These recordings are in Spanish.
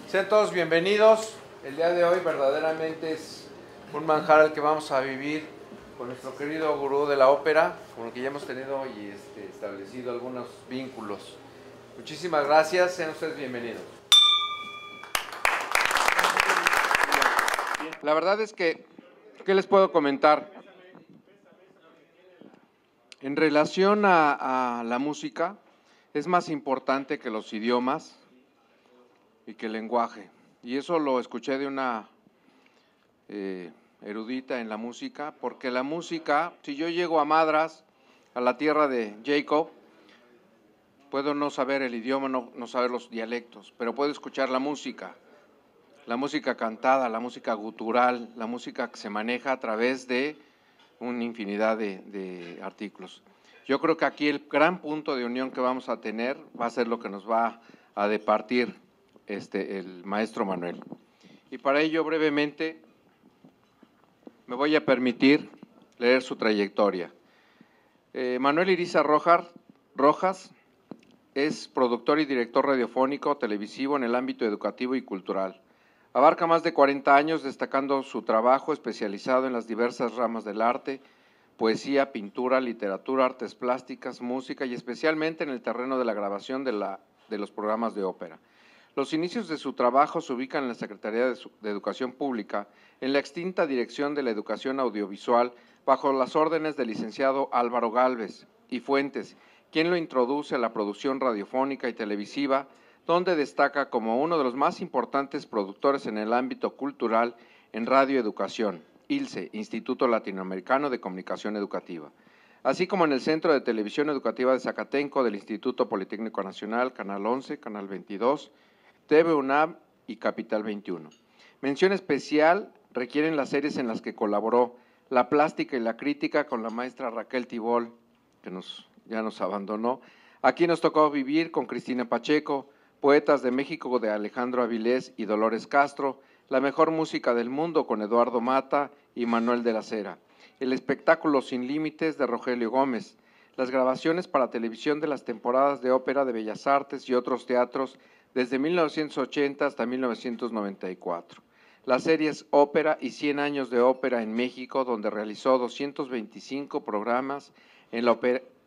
Sean todos bienvenidos. El día de hoy verdaderamente es un manjar al que vamos a vivir con nuestro querido gurú de la ópera, con el que ya hemos tenido y establecido algunos vínculos. Muchísimas gracias, sean ustedes bienvenidos. La verdad es que, ¿qué les puedo comentar? En relación a la música, es más importante que los idiomas y que el lenguaje. Y eso lo escuché de una erudita en la música, porque la música, si yo llego a Madras, a la tierra de Jacob, puedo no saber el idioma, no saber los dialectos, pero puedo escuchar la música cantada, la música gutural, la música que se maneja a través de una infinidad de artículos. Yo creo que aquí el gran punto de unión que vamos a tener va a ser lo que nos va a departir el maestro Manuel. Y para ello, brevemente, me voy a permitir leer su trayectoria. Manuel Irízar Rojas es productor y director radiofónico, televisivo en el ámbito educativo y cultural. Abarca más de 40 años, destacando su trabajo especializado en las diversas ramas del arte, poesía, pintura, literatura, artes plásticas, música y especialmente en el terreno de la grabación de los programas de ópera. Los inicios de su trabajo se ubican en la Secretaría de Educación Pública, en la extinta Dirección de la Educación Audiovisual, bajo las órdenes del licenciado Álvaro Gálvez y Fuentes, quien lo introduce a la producción radiofónica y televisiva, donde destaca como uno de los más importantes productores en el ámbito cultural en radioeducación, ILCE, Instituto Latinoamericano de Comunicación Educativa, así como en el Centro de Televisión Educativa de Zacatenco del Instituto Politécnico Nacional, Canal 11, Canal 22, TV UNAM y Capital 21. Mención especial requieren las series en las que colaboró, La Plástica y la Crítica con la maestra Raquel Tibol, que ya nos abandonó. Aquí nos tocó vivir con Cristina Pacheco, Poetas de México de Alejandro Avilés y Dolores Castro, La Mejor Música del Mundo con Eduardo Mata y Manuel de la Cera, El Espectáculo Sin Límites de Rogelio Gómez, las grabaciones para televisión de las temporadas de ópera de Bellas Artes y otros teatros desde 1980 hasta 1994. Las series Ópera y 100 años de ópera en México, donde realizó 225 programas en la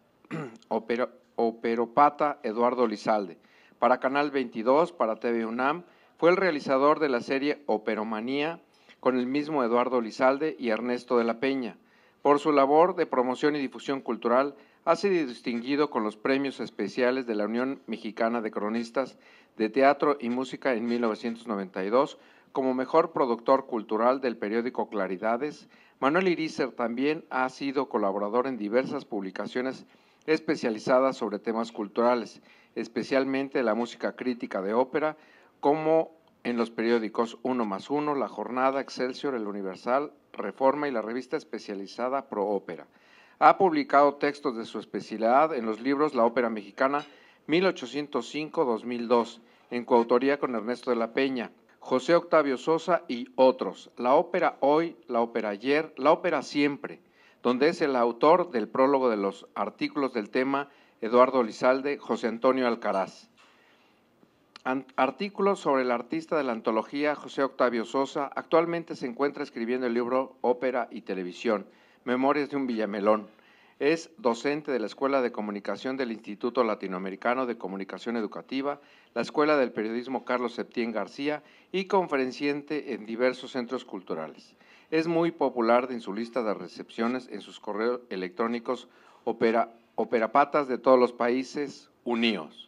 Operopata Eduardo Lizalde. Para Canal 22, para TV UNAM, fue el realizador de la serie Operomanía con el mismo Eduardo Lizalde y Ernesto de la Peña. Por su labor de promoción y difusión cultural, ha sido distinguido con los premios especiales de la Unión Mexicana de Cronistas de Teatro y Música en 1992, como mejor productor cultural del periódico Claridades. Manuel Irízar también ha sido colaborador en diversas publicaciones especializadas sobre temas culturales, especialmente la música crítica de ópera, como en los periódicos 1+1, La Jornada, Excelsior, El Universal, Reforma y la revista especializada Pro Ópera. Ha publicado textos de su especialidad en los libros La Ópera Mexicana 1805-2002, en coautoría con Ernesto de la Peña, José Octavio Sosa y otros, La Ópera Hoy, La Ópera Ayer, La Ópera Siempre, donde es el autor del prólogo de los artículos del tema Eduardo Lizalde, José Antonio Alcaraz. Artículos sobre el artista de la antología José Octavio Sosa. Actualmente se encuentra escribiendo el libro Ópera y Televisión, Memorias de un Villamelón. Es docente de la Escuela de Comunicación del Instituto Latinoamericano de Comunicación Educativa, la Escuela del Periodismo Carlos Septién García y conferenciante en diversos centros culturales. Es muy popular en su lista de recepciones en sus correos electrónicos operópatas de todos los países unidos,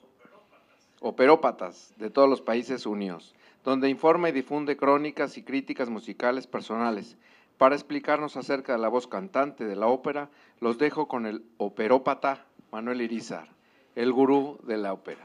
donde informa y difunde crónicas y críticas musicales personales. Para explicarnos acerca de la voz cantante de la ópera, los dejo con el operópata Manuel Irízar, el gurú de la ópera.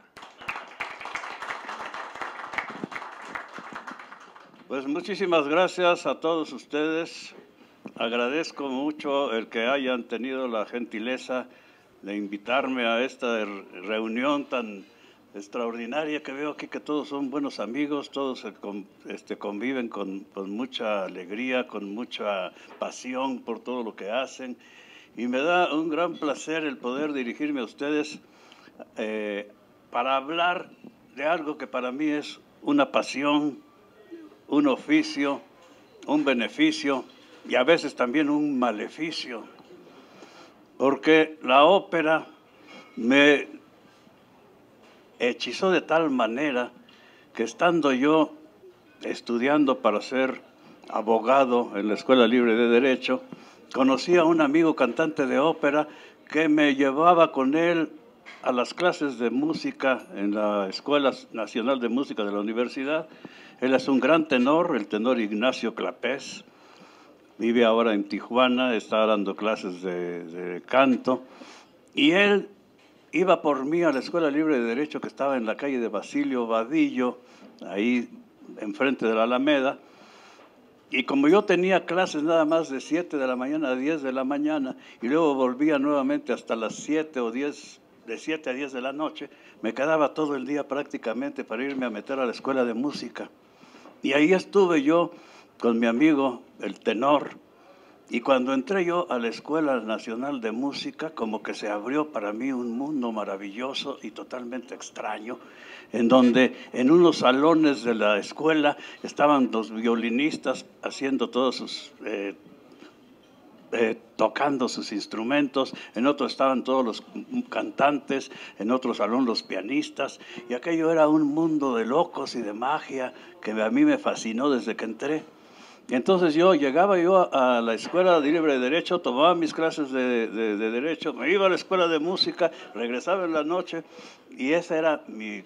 Pues muchísimas gracias a todos ustedes. Agradezco mucho el que hayan tenido la gentileza de invitarme a esta reunión tan extraordinaria que veo aquí, que todos son buenos amigos, todos conviven con mucha alegría, con mucha pasión por todo lo que hacen. Y me da un gran placer el poder dirigirme a ustedes para hablar de algo que para mí es una pasión, un oficio, un beneficio y a veces también un maleficio, porque la ópera me hechizó de tal manera que estando yo estudiando para ser abogado en la Escuela Libre de Derecho, conocí a un amigo cantante de ópera que me llevaba con él a las clases de música en la Escuela Nacional de Música de la Universidad. Él es un gran tenor, el tenor Ignacio Clapés. Vive ahora en Tijuana, está dando clases de canto. Y él iba por mí a la Escuela Libre de Derecho que estaba en la calle de Basilio Vadillo, ahí enfrente de la Alameda. Y como yo tenía clases nada más de 7 de la mañana a 10 de la mañana y luego volvía nuevamente hasta las 7 o 10, de 7 a 10 de la noche, me quedaba todo el día prácticamente para irme a meter a la escuela de música. Y ahí estuve yo con mi amigo, el tenor. Y cuando entré yo a la Escuela Nacional de Música, como que se abrió para mí un mundo maravilloso y totalmente extraño, en donde en unos salones de la escuela estaban los violinistas haciendo todos sus tocando sus instrumentos, en otros estaban todos los cantantes, en otro salón los pianistas, y aquello era un mundo de locos y de magia que a mí me fascinó desde que entré. Entonces llegaba yo a la Escuela de Libre de Derecho, tomaba mis clases de Derecho, me iba a la Escuela de Música, regresaba en la noche, y ese era mi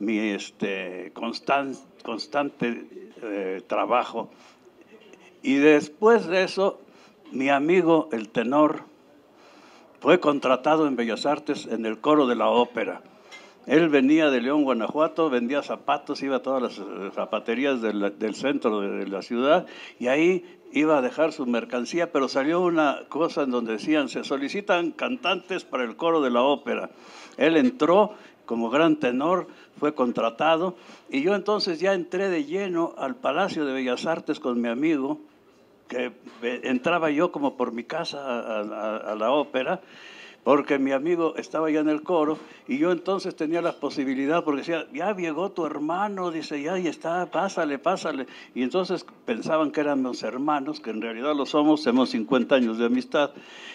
constante trabajo. Y después de eso, mi amigo, el tenor, fue contratado en Bellas Artes en el coro de la ópera. Él venía de León, Guanajuato, vendía zapatos, iba a todas las zapaterías del centro de la ciudad y ahí iba a dejar su mercancía, pero salió una cosa en donde decían, se solicitan cantantes para el coro de la ópera. Él entró como gran tenor, fue contratado y yo entonces ya entré de lleno al Palacio de Bellas Artes con mi amigo, que entraba yo como por mi casa a la ópera, porque mi amigo estaba ya en el coro y yo entonces tenía la posibilidad, porque decía, ya llegó tu hermano, dice, ya está, pásale, pásale. Y entonces pensaban que éramos hermanos, que en realidad lo somos, tenemos 50 años de amistad.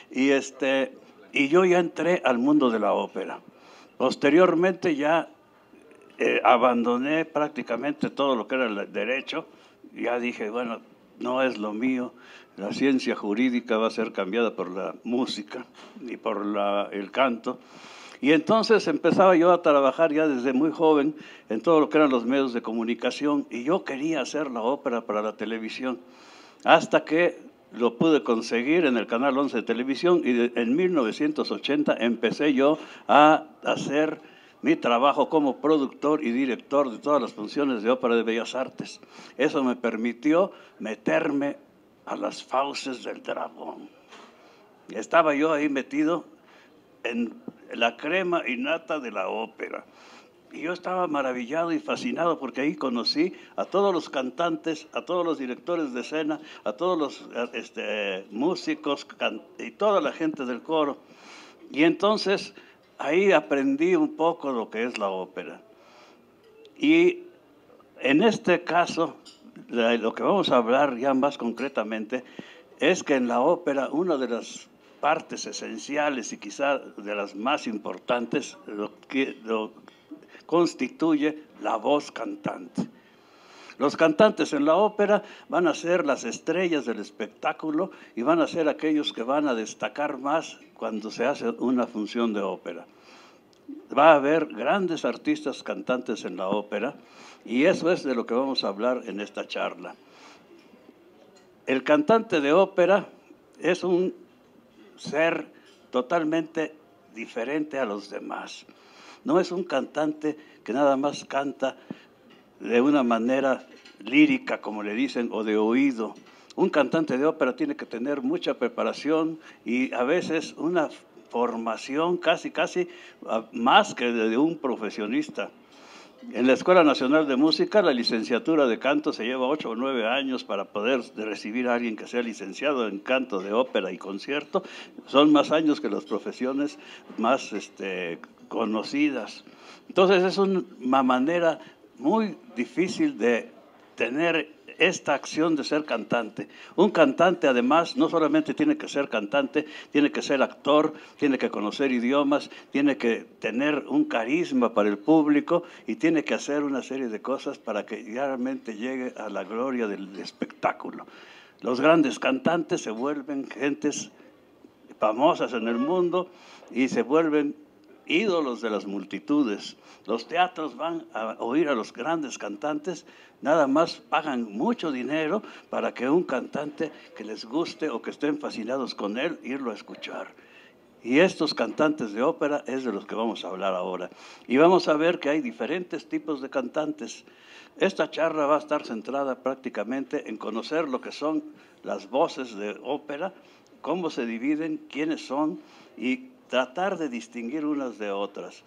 Y yo ya entré al mundo de la ópera. Posteriormente ya abandoné prácticamente todo lo que era el derecho, ya dije, bueno, no es lo mío, la ciencia jurídica va a ser cambiada por la música y por el canto. Y entonces empezaba yo a trabajar ya desde muy joven en todo lo que eran los medios de comunicación y yo quería hacer la ópera para la televisión, hasta que lo pude conseguir en el Canal 11 de televisión y en 1980 empecé yo a hacer mi trabajo como productor y director de todas las funciones de ópera de Bellas Artes. Eso me permitió meterme a las fauces del dragón. Estaba yo ahí metido en la crema innata de la ópera. Y yo estaba maravillado y fascinado porque ahí conocí a todos los cantantes, a todos los directores de escena, a todos los músicos y toda la gente del coro. Y entonces ahí aprendí un poco lo que es la ópera. Y en este caso, lo que vamos a hablar ya más concretamente es que en la ópera una de las partes esenciales y quizá de las más importantes lo constituye la voz cantante. Los cantantes en la ópera van a ser las estrellas del espectáculo y van a ser aquellos que van a destacar más cuando se hace una función de ópera. Va a haber grandes artistas cantantes en la ópera y eso es de lo que vamos a hablar en esta charla. El cantante de ópera es un ser totalmente diferente a los demás. No es un cantante que nada más canta de una manera lírica, como le dicen, o de oído. Un cantante de ópera tiene que tener mucha preparación y a veces una formación casi más que de un profesionista. En la Escuela Nacional de Música, la licenciatura de canto se lleva 8 o 9 años para poder recibir a alguien que sea licenciado en canto de ópera y concierto. Son más años que las profesiones más conocidas. Entonces es una manera muy difícil de tener esta acción de ser cantante. Un cantante, además, no solamente tiene que ser cantante, tiene que ser actor, tiene que conocer idiomas, tiene que tener un carisma para el público y tiene que hacer una serie de cosas para que realmente llegue a la gloria del espectáculo. Los grandes cantantes se vuelven gentes famosas en el mundo y se vuelven ídolos de las multitudes. Los teatros van a oír a los grandes cantantes, nada más pagan mucho dinero para que un cantante que les guste o que estén fascinados con él, irlo a escuchar. Y estos cantantes de ópera es de los que vamos a hablar ahora. Y vamos a ver que hay diferentes tipos de cantantes. Esta charla va a estar centrada prácticamente en conocer lo que son las voces de ópera, cómo se dividen, quiénes son y tratar de distinguir unas de otras.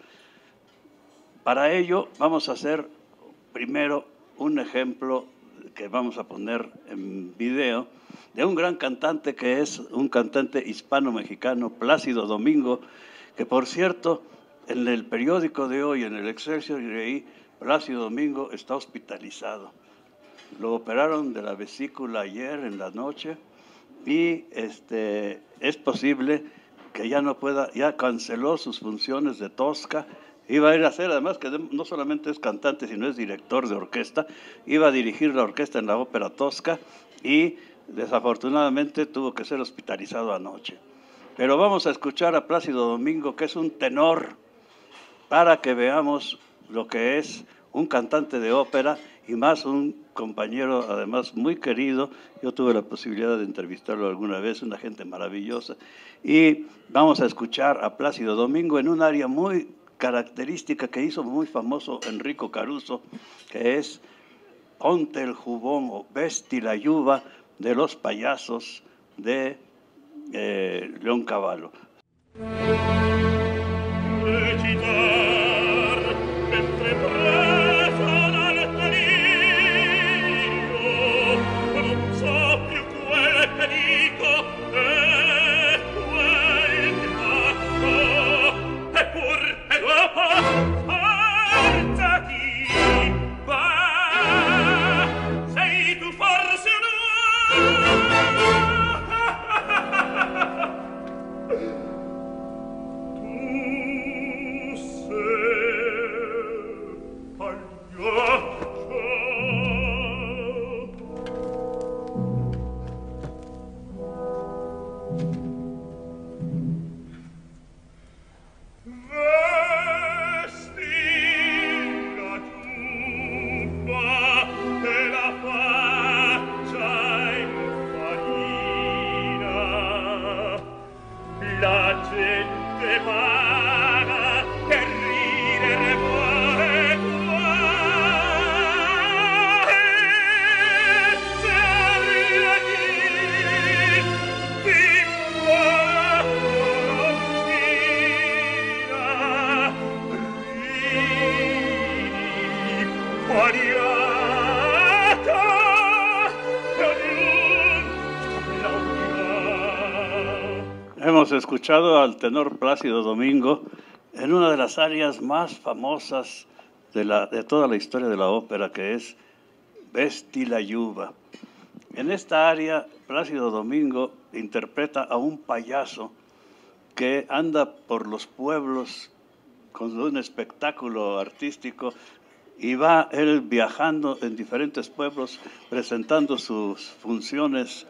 Para ello vamos a hacer primero un ejemplo que vamos a poner en video de un gran cantante que es un cantante hispano-mexicano, Plácido Domingo, que por cierto en el periódico de hoy, en el Excelsior, leí Plácido Domingo está hospitalizado. Lo operaron de la vesícula ayer en la noche y es posible que ya no pueda, ya canceló sus funciones de Tosca. Iba a ir a hacer, además que no solamente es cantante, sino es director de orquesta, iba a dirigir la orquesta en la ópera Tosca y desafortunadamente tuvo que ser hospitalizado anoche. Pero vamos a escuchar a Plácido Domingo, que es un tenor, para que veamos lo que es un cantante de ópera y más un compañero, además muy querido. Yo tuve la posibilidad de entrevistarlo alguna vez, una gente maravillosa. Y vamos a escuchar a Plácido Domingo en un área muy característica que hizo muy famoso Enrico Caruso, que es Ponte el jubón o Vesti la Yuba de los payasos de Leoncavallo. Hemos escuchado al tenor Plácido Domingo en una de las áreas más famosas de toda la historia de la ópera, que es Vesti la Yuba. En esta área, Plácido Domingo interpreta a un payaso que anda por los pueblos con un espectáculo artístico y va él viajando en diferentes pueblos presentando sus funciones,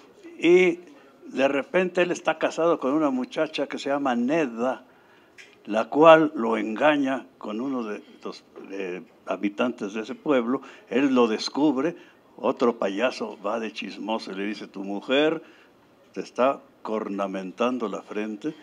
y de repente él está casado con una muchacha que se llama Nedda, la cual lo engaña con uno de los habitantes de ese pueblo. Él lo descubre, otro payaso va de chismoso y le dice: tu mujer te está cornamentando la frente,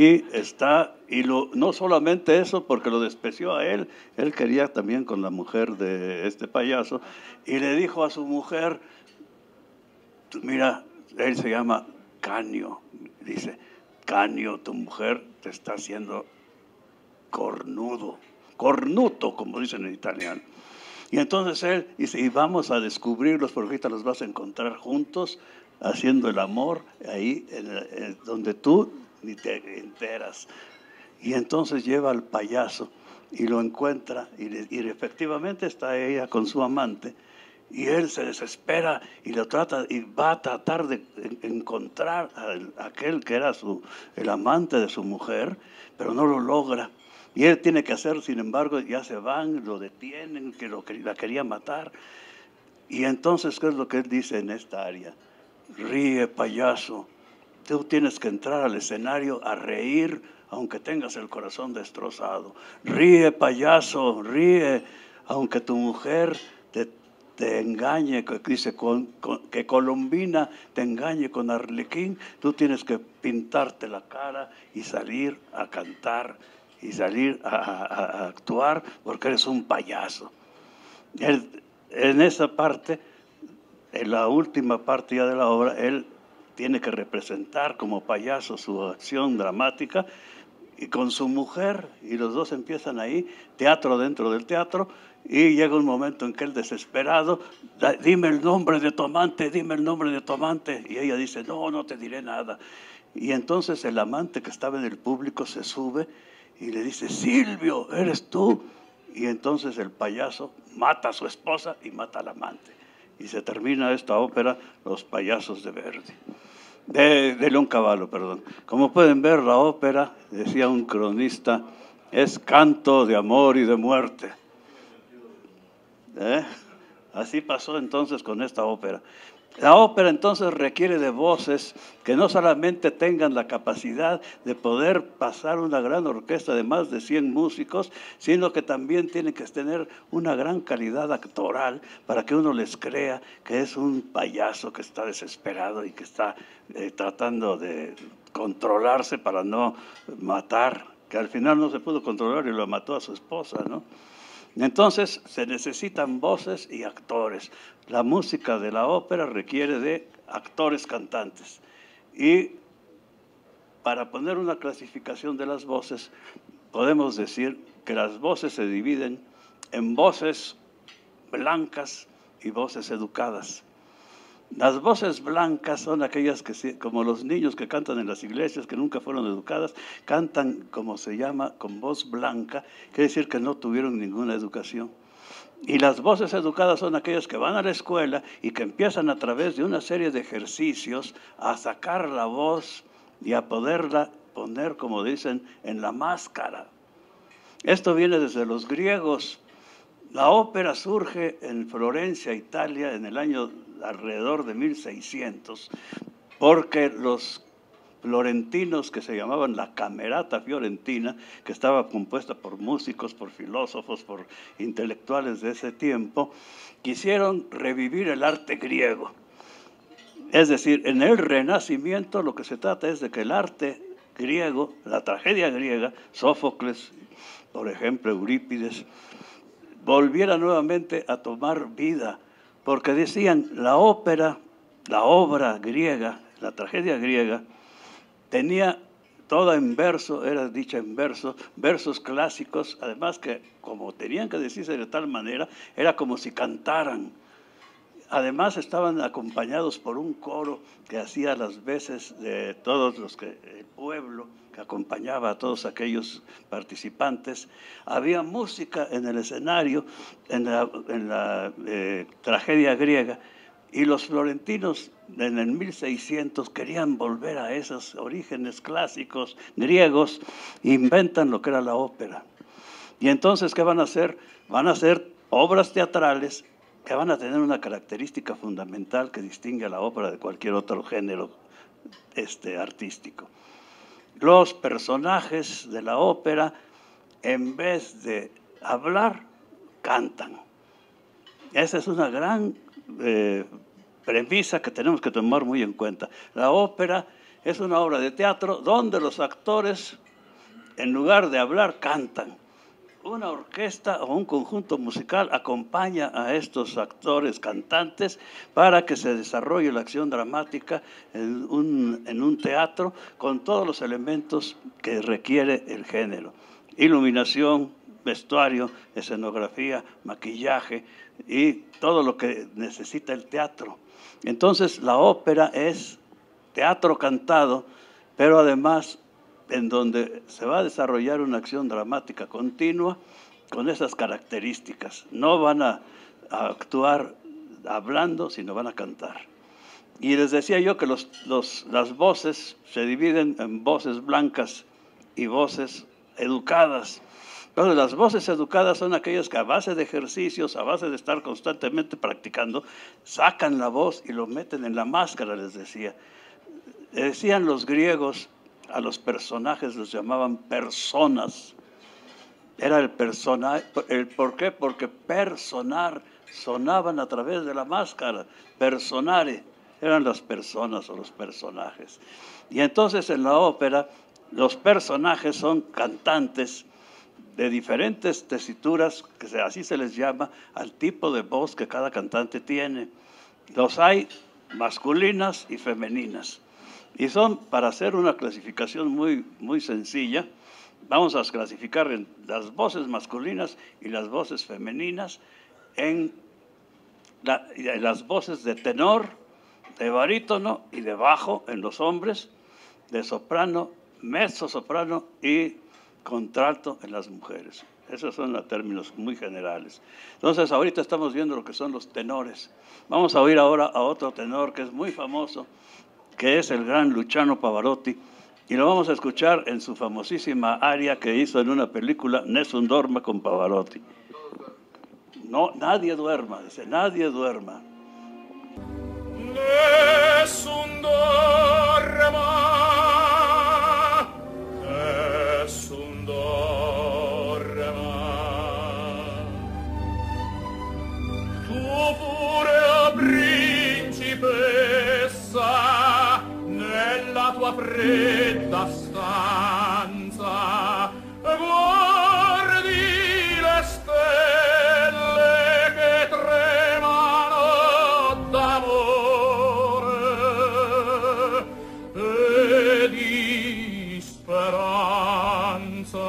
no solamente eso, porque lo despreció a él quería también con la mujer de este payaso, y le dijo a su mujer, mira, él se llama Canio, dice: Canio, tu mujer te está haciendo cornuto, como dicen en italiano. Y entonces él dice: y vamos a descubrirlos, porque ahorita los vas a encontrar juntos haciendo el amor ahí donde tú ni te enteras. Y entonces lleva al payaso y lo encuentra, y efectivamente está ella con su amante, y él se desespera y lo trata, y va a tratar de encontrar a aquel que era el amante de su mujer, pero no lo logra. Y él tiene que hacer, sin embargo, ya se van, lo detienen, que la quería matar. Y entonces, ¿qué es lo que él dice en esta área? Ríe, payaso. Tú tienes que entrar al escenario a reír, aunque tengas el corazón destrozado. Ríe, payaso, ríe, aunque tu mujer te engañe, dice que Colombina te engañe con Arlequín. Tú tienes que pintarte la cara y salir a cantar y salir a actuar, porque eres un payaso. En esa parte, en la última parte ya de la obra, él tiene que representar como payaso su acción dramática y con su mujer, y los dos empiezan ahí, teatro dentro del teatro, y llega un momento en que él desesperado, dime el nombre de tu amante, dime el nombre de tu amante, y ella dice, no, no te diré nada. Y entonces el amante que estaba en el público se sube y le dice, Silvio, ¿eres tú? Y entonces el payaso mata a su esposa y mata al amante. Y se termina esta ópera, Los payasos de Verdi. De Leoncavallo, perdón. Como pueden ver, la ópera, decía un cronista, es canto de amor y de muerte. Así pasó entonces con esta ópera. La ópera entonces requiere de voces que no solamente tengan la capacidad de poder pasar una gran orquesta de más de 100 músicos, sino que también tienen que tener una gran calidad actoral para que uno les crea que es un payaso que está desesperado y que está tratando de controlarse para no matar, que al final no se pudo controlar y lo mató a su esposa, ¿no? Entonces se necesitan voces y actores. La música de la ópera requiere de actores cantantes. Y para poner una clasificación de las voces, podemos decir que las voces se dividen en voces blancas y voces educadas. Las voces blancas son aquellas que, como los niños que cantan en las iglesias, que nunca fueron educadas, cantan, como se llama, con voz blanca, quiere decir que no tuvieron ninguna educación. Y las voces educadas son aquellas que van a la escuela y que empiezan a través de una serie de ejercicios a sacar la voz y a poderla poner, como dicen, en la máscara. Esto viene desde los griegos. La ópera surge en Florencia, Italia, en el año alrededor de 1600, porque los florentinos, que se llamaban la Camerata Fiorentina, que estaba compuesta por músicos, por filósofos, por intelectuales de ese tiempo, quisieron revivir el arte griego. Es decir, en el Renacimiento lo que se trata es de que el arte griego, la tragedia griega, Sófocles, por ejemplo, Eurípides, volviera nuevamente a tomar vida, porque decían, la ópera, la obra griega, la tragedia griega, tenía toda en verso, era dicha en verso, versos clásicos, además que como tenían que decirse de tal manera, era como si cantaran. Además estaban acompañados por un coro que hacía las veces de todos el pueblo, que acompañaba a todos aquellos participantes. Había música en el escenario, en la tragedia griega, y los florentinos en el 1600 querían volver a esos orígenes clásicos griegos, inventan lo que era la ópera. Y entonces, ¿qué van a hacer? Van a hacer obras teatrales que van a tener una característica fundamental que distingue a la ópera de cualquier otro género artístico. Los personajes de la ópera, en vez de hablar, cantan. Esa es una gran premisa que tenemos que tomar muy en cuenta. La ópera es una obra de teatro donde los actores, en lugar de hablar, cantan. Una orquesta o un conjunto musical acompaña a estos actores cantantes para que se desarrolle la acción dramática en un teatro con todos los elementos que requiere el género. Iluminación, vestuario, escenografía, maquillaje y todo lo que necesita el teatro. Entonces la ópera es teatro cantado, pero además en donde se va a desarrollar una acción dramática continua con esas características. No van a actuar hablando, sino van a cantar. Y les decía yo que las voces se dividen en voces blancas y voces educadas. Entonces, las voces educadas son aquellas que a base de ejercicios, a base de estar constantemente practicando, sacan la voz y lo meten en la máscara, les decía. Decían los griegos, a los personajes los llamaban personas. Era el personaje. ¿Por qué? Porque personar, sonaban a través de la máscara. Personare, eran las personas o los personajes. Y entonces en la ópera, los personajes son cantantes de diferentes tesituras, que así se les llama al tipo de voz que cada cantante tiene. Los hay masculinas y femeninas. Y son, para hacer una clasificación muy sencilla, vamos a clasificar en las voces masculinas y las voces femeninas en las voces de tenor, de barítono y de bajo en los hombres, de soprano, mezzosoprano y contralto en las mujeres. Esos son los términos muy generales. Entonces, ahorita estamos viendo lo que son los tenores. Vamos a oír ahora a otro tenor que es muy famoso, que es el gran Luciano Pavarotti, y lo vamos a escuchar en su famosísima aria que hizo en una película, Nessun dorma, con Pavarotti. No, nadie duerma, dice, nadie duerma. Nessun dorma, nessun dorma. Tu pure, principessa, nella tua fredda stanza, guardi le stelle che tremano d'amore e di speranza.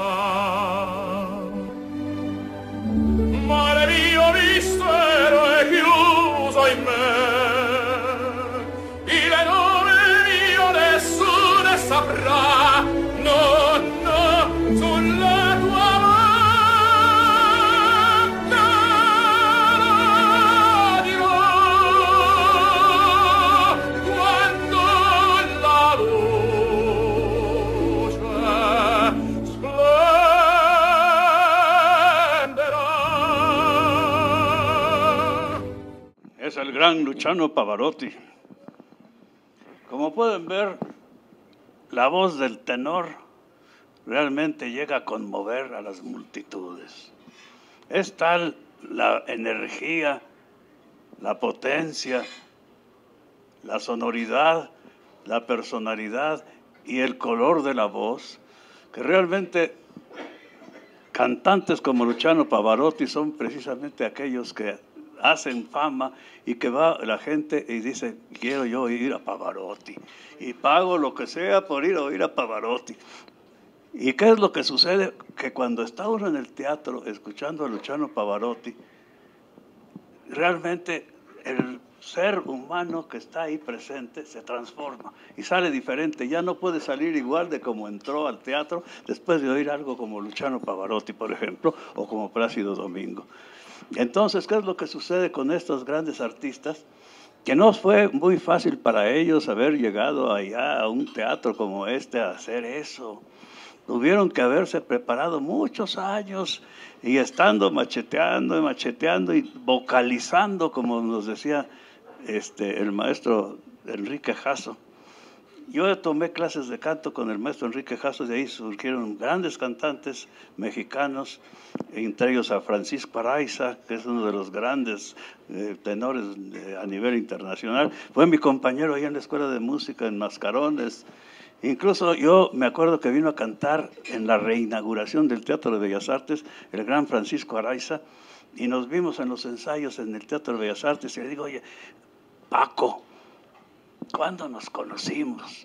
Ma il mio mistero è chiuso in me, il nome mio nessuno saprà, no, no, sulla tua bocca lo dirò, quando la luce splenderà. Es el gran Luciano Pavarotti. Como pueden ver, la voz del tenor realmente llega a conmover a las multitudes. Es tal la energía, la potencia, la sonoridad, la personalidad y el color de la voz, que realmente cantantes como Luciano Pavarotti son precisamente aquellos que hacen fama y que va la gente y dice, quiero yo ir a Pavarotti y pago lo que sea por ir a oír a Pavarotti. ¿Y qué es lo que sucede? Que cuando está uno en el teatro escuchando a Luciano Pavarotti, realmente el ser humano que está ahí presente se transforma y sale diferente. Ya no puede salir igual de como entró al teatro después de oír algo como Luciano Pavarotti, por ejemplo, o como Plácido Domingo. Entonces, ¿qué es lo que sucede con estos grandes artistas? Que no fue muy fácil para ellos haber llegado allá a un teatro como este a hacer eso. Tuvieron que haberse preparado muchos años y estando macheteando y vocalizando, como nos decía el maestro Enrique Jasso. Yo tomé clases de canto con el maestro Enrique Jasso, de ahí surgieron grandes cantantes mexicanos, entre ellos a Francisco Araiza, que es uno de los grandes tenores a nivel internacional. Fue mi compañero ahí en la Escuela de Música en Mascarones. Incluso yo me acuerdo que vino a cantar en la reinauguración del Teatro de Bellas Artes el gran Francisco Araiza, y nos vimos en los ensayos en el Teatro de Bellas Artes y le digo, oye, Paco, ¿cuándo nos conocimos?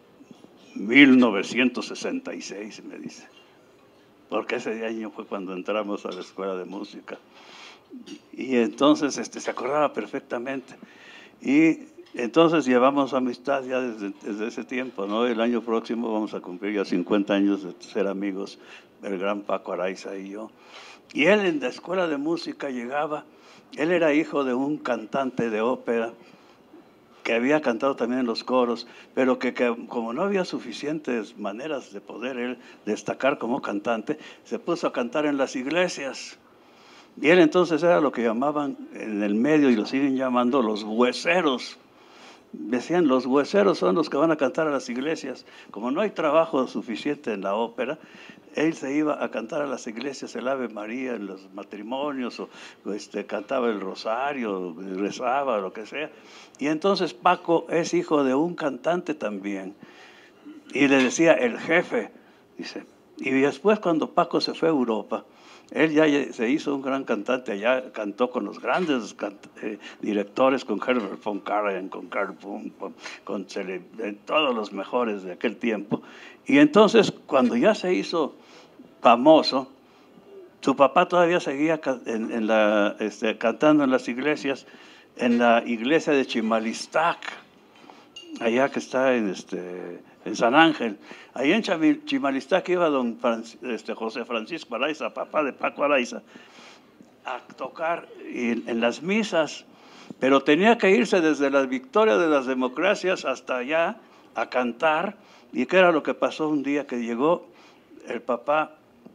1966, me dice. Porque ese año fue cuando entramos a la Escuela de Música. Y entonces se acordaba perfectamente. Y Entonces llevamos amistad ya desde ese tiempo, ¿no? El año próximo vamos a cumplir ya 50 años de ser amigos, el gran Paco Araiza y yo. Y él en la escuela de música llegaba, él era hijo de un cantante de ópera que había cantado también en los coros, pero que como no había suficientes maneras de poder él destacar como cantante, se puso a cantar en las iglesias. Y él entonces era lo que llamaban en el medio, y lo siguen llamando, los hueseros. Decían, los hueseros son los que van a cantar a las iglesias. Como no hay trabajo suficiente en la ópera, él se iba a cantar a las iglesias el Ave María en los matrimonios, o cantaba el rosario, rezaba, lo que sea. Y entonces Paco es hijo de un cantante también. Y le decía el jefe, dice. Y después cuando Paco se fue a Europa, él ya se hizo un gran cantante, allá cantó con los grandes directores, con Herbert von Karajan, con Carl Punch, con todos los mejores de aquel tiempo. Y entonces, cuando ya se hizo famoso, su papá todavía seguía cantando en las iglesias, en la iglesia de Chimalistac, allá que está en San Ángel. Ahí en Chimalistac iba don José Francisco Araiza, papá de Paco Araiza, a tocar en las misas, pero tenía que irse desde la victoria de las democracias hasta allá a cantar. ¿Y qué era lo que pasó un día? Que llegó el papá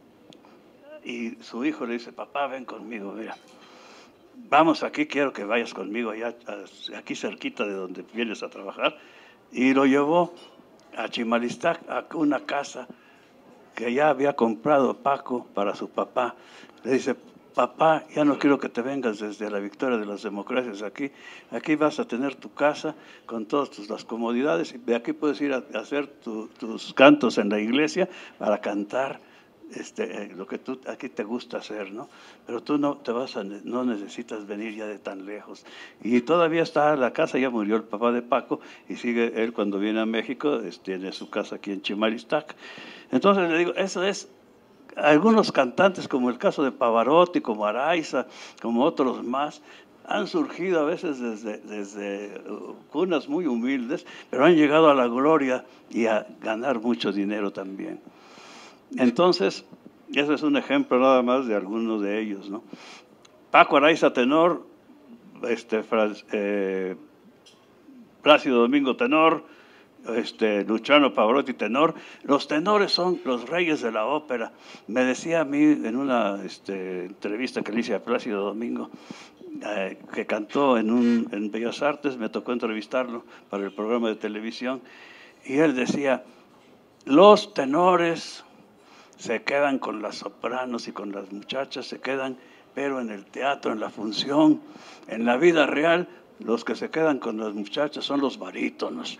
y su hijo le dice, papá, ven conmigo, mira, vamos aquí, quiero que vayas conmigo allá, aquí cerquita de donde vienes a trabajar. Y lo llevó a Chimalistac, a una casa que ya había comprado Paco para su papá. Le dice, papá, ya no quiero que te vengas desde la victoria de las democracias aquí vas a tener tu casa con todas las comodidades, y de aquí puedes ir a hacer tus cantos en la iglesia para cantar lo que tú aquí te gusta hacer, ¿no? Pero tú no necesitas venir ya de tan lejos. Y todavía está la casa, ya murió el papá de Paco, y sigue él cuando viene a México, tiene su casa aquí en Chimalistac. Entonces le digo, eso es, algunos cantantes, como el caso de Pavarotti, como Araiza, como otros más, han surgido a veces desde cunas muy humildes, pero han llegado a la gloria y a ganar mucho dinero también. Entonces, ese es un ejemplo nada más de algunos de ellos, ¿no? Paco Araiza tenor, Plácido Domingo tenor, Luciano Pavarotti tenor. Los tenores son los reyes de la ópera. Me decía a mí en una entrevista que le hice a Plácido Domingo, que cantó en Bellas Artes, me tocó entrevistarlo para el programa de televisión, y él decía, los tenores se quedan con las sopranos y con las muchachas, se quedan, pero en el teatro, en la función, en la vida real, los que se quedan con las muchachas son los barítonos.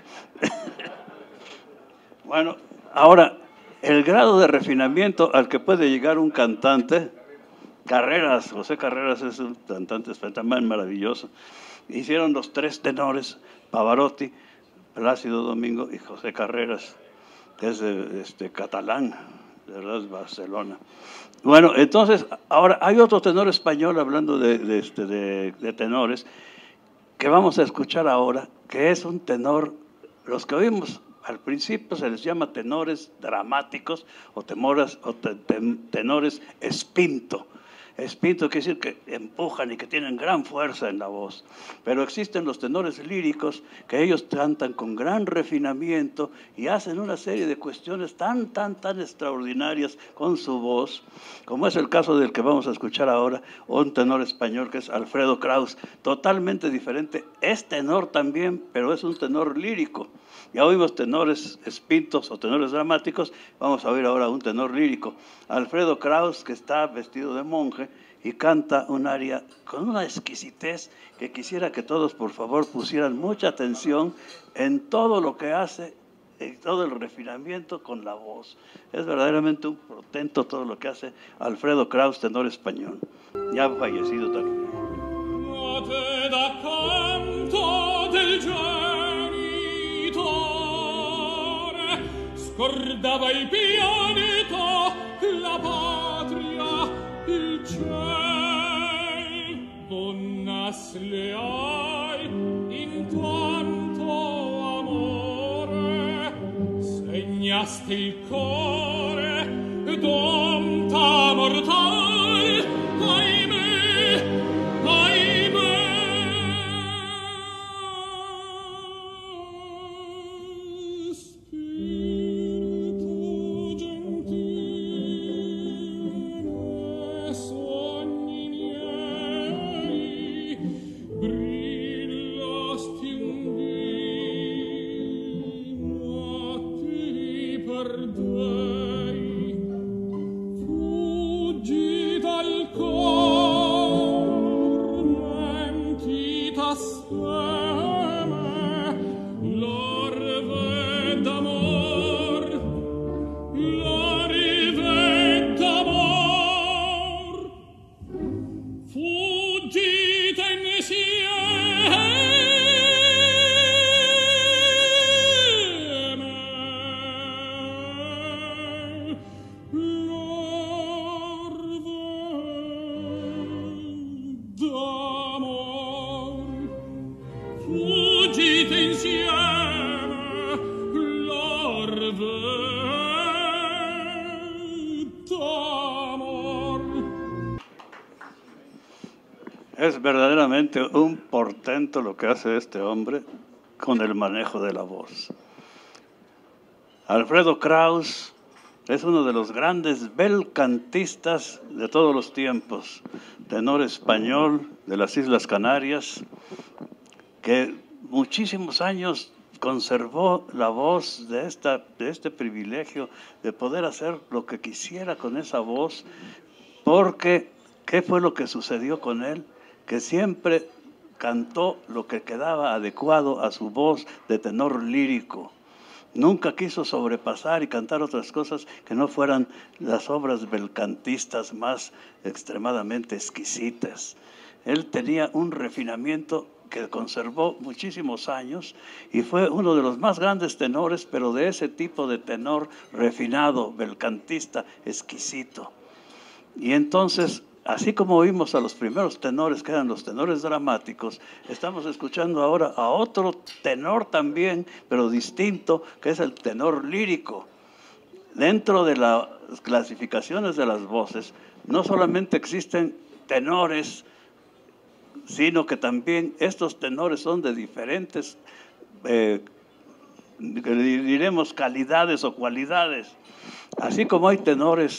Bueno, ahora, el grado de refinamiento al que puede llegar un cantante, Carreras, José Carreras es un cantante también maravilloso. Hicieron los tres tenores, Pavarotti, Plácido Domingo y José Carreras, que es de catalán, de verdad es Barcelona. Bueno, entonces, ahora hay otro tenor español, hablando de tenores, que vamos a escuchar ahora, que es un tenor, los que oímos al principio se les llama tenores dramáticos o tenores espinto. Espinto quiere decir que empujan y que tienen gran fuerza en la voz. Pero existen los tenores líricos, que ellos cantan con gran refinamiento y hacen una serie de cuestiones tan extraordinarias con su voz, como es el caso del que vamos a escuchar ahora, un tenor español que es Alfredo Kraus, totalmente diferente. Es tenor también, pero es un tenor lírico. Ya oímos tenores espintos o tenores dramáticos, vamos a oír ahora un tenor lírico. Alfredo Kraus, que está vestido de monje y canta un aria con una exquisitez que quisiera que todos, por favor, pusieran mucha atención en todo lo que hace, en todo el refinamiento con la voz. Es verdaderamente un portento todo lo que hace Alfredo Kraus, tenor español, ya fallecido también. Note da canto del scordava il pianeta, la patria, il ciel. Donnas le hai in tanto amore, segnaste il cuore d'onta mortal, ahimè, ahimè. Spirito gentile, sogni miei, brillasti un dì, ma ti perdei. Fuggi dal cor, mentita assieme, larve d'amor, larve d'amor. Fuggite insieme, fuggite insieme, larve d'amor. Es verdaderamente un portento lo que hace este hombre con el manejo de la voz. Alfredo Kraus es uno de los grandes belcantistas de todos los tiempos, tenor español de las Islas Canarias, que muchísimos años conservó la voz de este privilegio de poder hacer lo que quisiera con esa voz, porque ¿qué fue lo que sucedió con él? Que siempre cantó lo que quedaba adecuado a su voz de tenor lírico. Nunca quiso sobrepasar y cantar otras cosas que no fueran las obras belcantistas más extremadamente exquisitas. Él tenía un refinamiento que conservó muchísimos años y fue uno de los más grandes tenores, pero de ese tipo de tenor refinado, belcantista, exquisito. Y entonces, así como oímos a los primeros tenores, que eran los tenores dramáticos, estamos escuchando ahora a otro tenor también, pero distinto, que es el tenor lírico. Dentro de las clasificaciones de las voces, no solamente existen tenores, sino que también estos tenores son de diferentes, diremos, calidades o cualidades. Así como hay tenores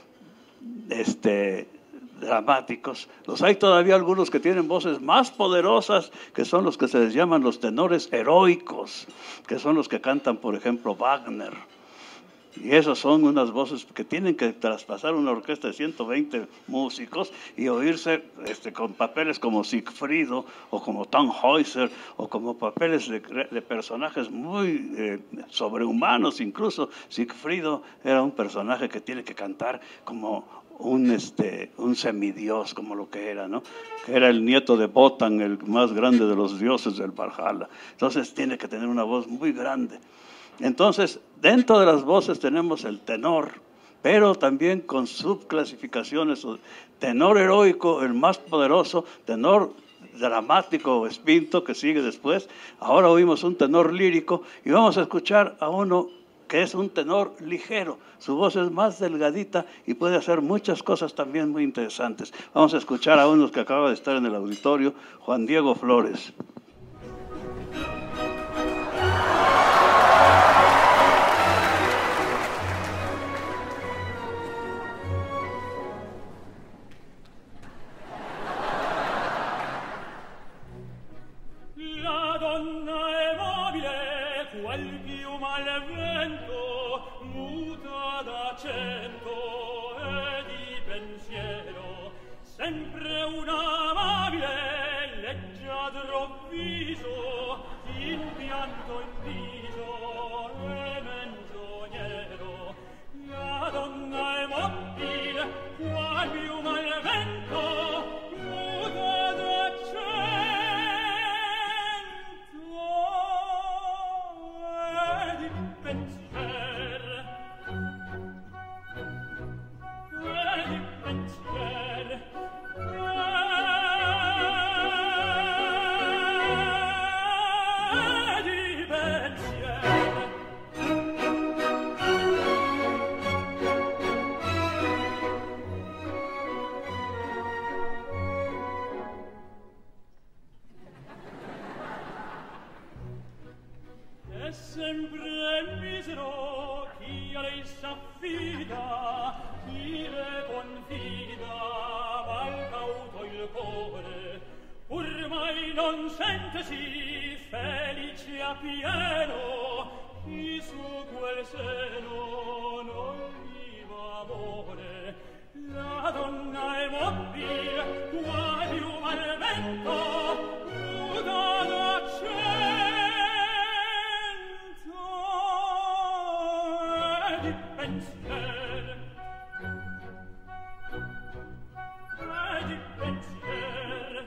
dramáticos, los hay todavía algunos que tienen voces más poderosas, que son los que se les llaman los tenores heroicos, que son los que cantan, por ejemplo, Wagner. Y esas son unas voces que tienen que traspasar una orquesta de 120 músicos y oírse con papeles como Siegfriedo o como Tannhäuser o como papeles de personajes muy sobrehumanos. Incluso Siegfriedo era un personaje que tiene que cantar como un semidios, como lo que era, ¿no? Que era el nieto de Wotan, el más grande de los dioses del Valhalla. Entonces tiene que tener una voz muy grande. Entonces, dentro de las voces tenemos el tenor, pero también con subclasificaciones: tenor heroico, el más poderoso; tenor dramático o spinto, que sigue después. Ahora oímos un tenor lírico y vamos a escuchar a uno que es un tenor ligero. Su voz es más delgadita y puede hacer muchas cosas también muy interesantes. Vamos a escuchar a uno que acaba de estar en el auditorio, Juan Diego Flores. La donna è mobile, quel piuma al vento, muta d'accento e di pensiero, sempre una amabile, leggiadro sempre misero chi a lei s'affida, chi le confida, mal cauto il cuore, ormai non sentesi felice a pieno, chi su quel seno non viva amore. La donna è mobile, quasi un al vento, nuda d'accento, e di pensier, e di pensier.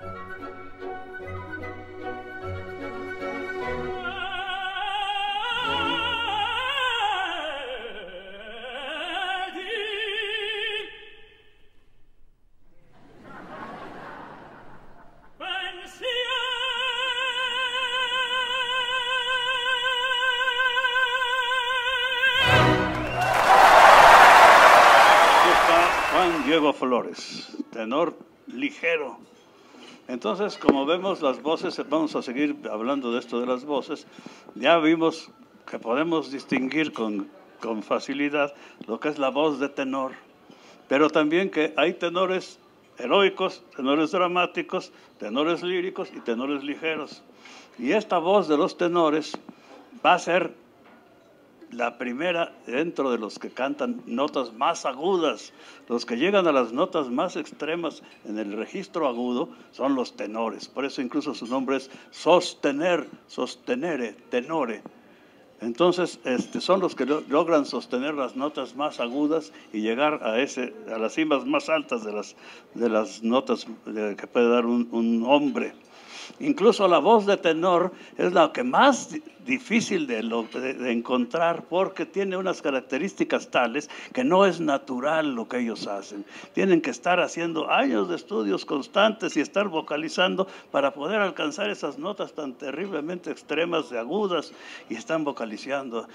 Diego Flores, tenor ligero. Entonces, como vemos las voces, vamos a seguir hablando de esto de las voces. Ya vimos que podemos distinguir con facilidad lo que es la voz de tenor, pero también que hay tenores heroicos, tenores dramáticos, tenores líricos y tenores ligeros. Y esta voz de los tenores va a ser la primera dentro de los que cantan notas más agudas. Los que llegan a las notas más extremas en el registro agudo son los tenores. Por eso incluso su nombre es sostener, sostenere, tenore. Entonces son los que logran sostener las notas más agudas y llegar a las cimas más altas de las notas que puede dar un hombre. Incluso la voz de tenor es la que más difícil de encontrar, porque tiene unas características tales que no es natural lo que ellos hacen. Tienen que estar haciendo años de estudios constantes y estar vocalizando para poder alcanzar esas notas tan terriblemente extremas de agudas, y están vocalizando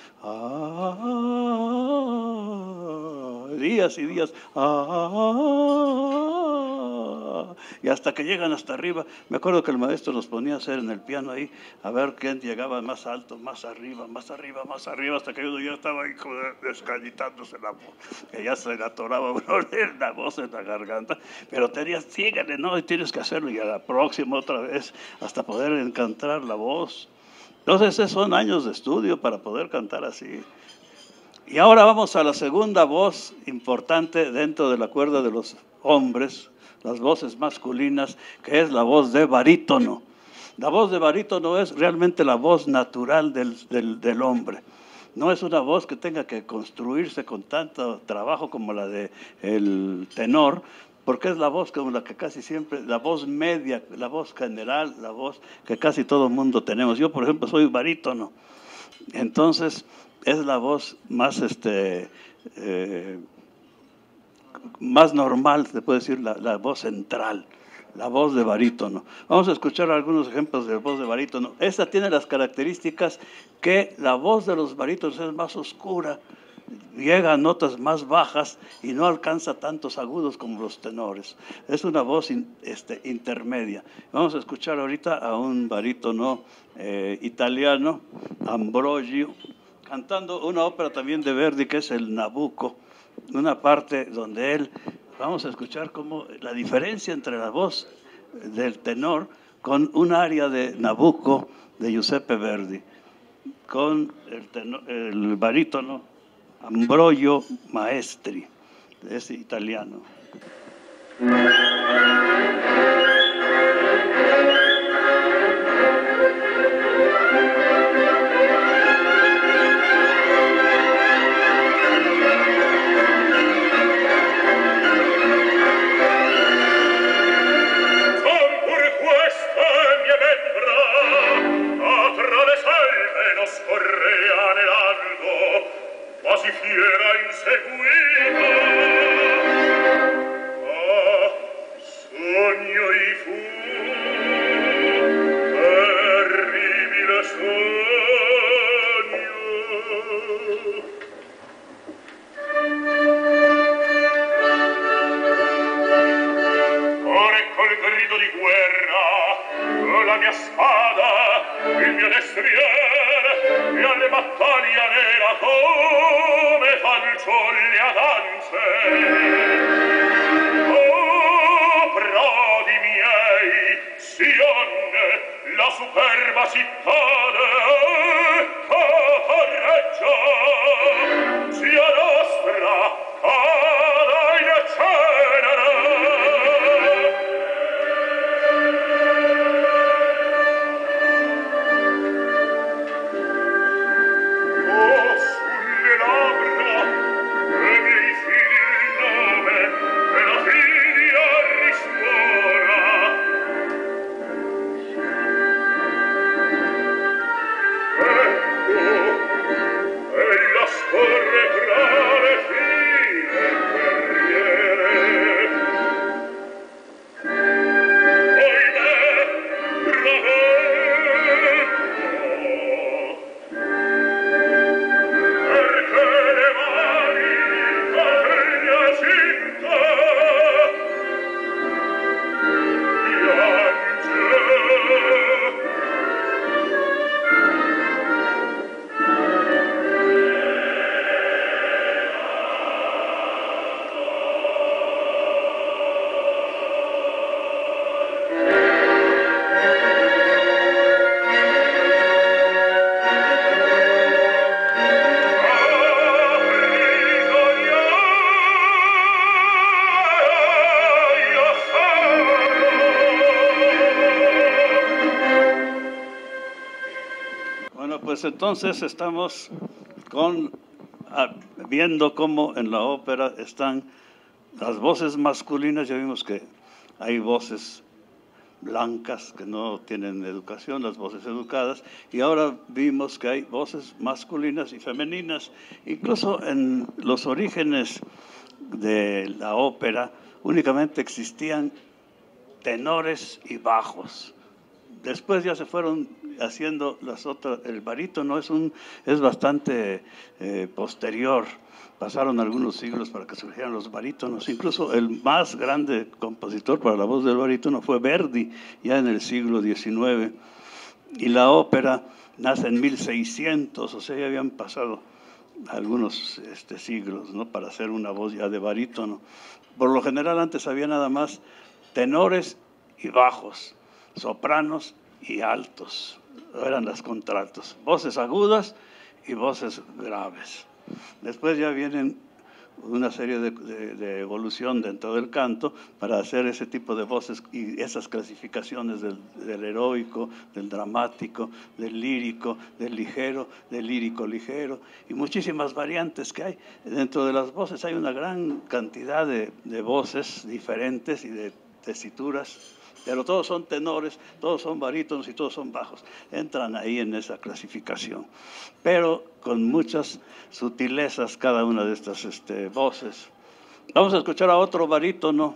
días y días, y hasta que llegan hasta arriba. Me acuerdo que el maestro nos ponía a hacer en el piano ahí, a ver quién llegaba más alto, más arriba, más arriba, más arriba, hasta que uno ya estaba ahí descañitándose la voz, que ya se le atoraba la voz en la garganta, pero tenías, síguele, ¿no? Y tienes que hacerlo, y a la próxima otra vez, hasta poder encantar la voz. Entonces, esos son años de estudio para poder cantar así. Y ahora vamos a la segunda voz importante dentro de la cuerda de los hombres, las voces masculinas, que es la voz de barítono. La voz de barítono es realmente la voz natural del hombre. No es una voz que tenga que construirse con tanto trabajo como la del tenor, porque es la voz como la que casi siempre, la voz media, la voz general, la voz que casi todo el mundo tenemos. Yo, por ejemplo, soy barítono. Entonces, es la voz más más normal, se puede decir, la voz central, la voz de barítono. Vamos a escuchar algunos ejemplos de voz de barítono. Esta tiene las características que la voz de los barítonos es más oscura, llega a notas más bajas y no alcanza tantos agudos como los tenores. Es una voz intermedia. Vamos a escuchar ahorita a un barítono italiano, Ambrogio, cantando una ópera también de Verdi, que es el Nabucco, una parte donde vamos a escuchar cómo la diferencia entre la voz del tenor con un aria de Nabucco de Giuseppe Verdi, con el barítono Ambrogio Maestri, es italiano. Quasi fiera inseguita, sogno i fu, terribile sogno. Ora col grido di guerra, la mia spada, il mio destriere, e alle battaglie nera come fanciulli a danze. Oh, prodi miei, Sion, la superba città che correggia, sia nostra, cada in cenere. Oh, sulle labbra, e mi fidi il nome, e la figlia risuona. Ella scorre tra le file guerriere. Oimè, Ravenna, perché le mani a teglia cinta piange. Bueno, pues entonces estamos viendo cómo en la ópera están las voces masculinas. Ya vimos que hay voces blancas que no tienen educación, las voces educadas, y ahora vimos que hay voces masculinas y femeninas. Incluso en los orígenes de la ópera únicamente existían tenores y bajos. Después ya se fueron haciendo las otras. El barítono es bastante posterior. Pasaron algunos siglos para que surgieran los barítonos. Incluso el más grande compositor para la voz del barítono fue Verdi, ya en el siglo XIX. Y la ópera nace en 1600, o sea, ya habían pasado algunos siglos, ¿no?, para hacer una voz ya de barítono. Por lo general antes había nada más tenores y bajos, sopranos y altos. Eran las contraltos, voces agudas y voces graves. Después ya vienen una serie de evolución dentro del canto para hacer ese tipo de voces y esas clasificaciones del heroico, del dramático, del lírico, del ligero, del lírico ligero, y muchísimas variantes que hay. Dentro de las voces hay una gran cantidad de voces diferentes y de tesituras, pero todos son tenores, todos son barítonos y todos son bajos. Entran ahí en esa clasificación, pero con muchas sutilezas cada una de estas voces. Vamos a escuchar a otro barítono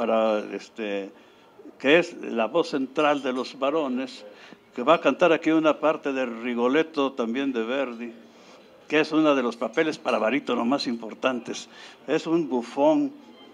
que es la voz central de los varones, que va a cantar aquí una parte de Rigoletto, también de Verdi, que es uno de los papeles para barítono más importantes. Es un bufón.